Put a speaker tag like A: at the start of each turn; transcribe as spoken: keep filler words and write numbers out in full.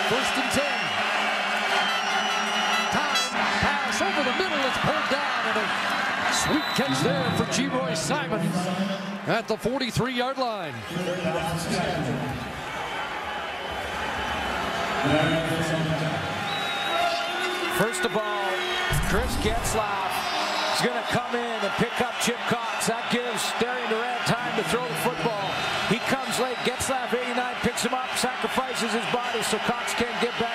A: First and ten. Time, pass over the middle. It's pulled down, and a sweet catch there for Geroy Simon at the forty-three yard line.
B: First of all, Chris Getzlaf is going to come in and pick up Chip Cox. That gives Darian Durant time to throw the football. He comes late. Getzlaf, eighty-nine, picks him up, sacrifices his body so Cox can't get back.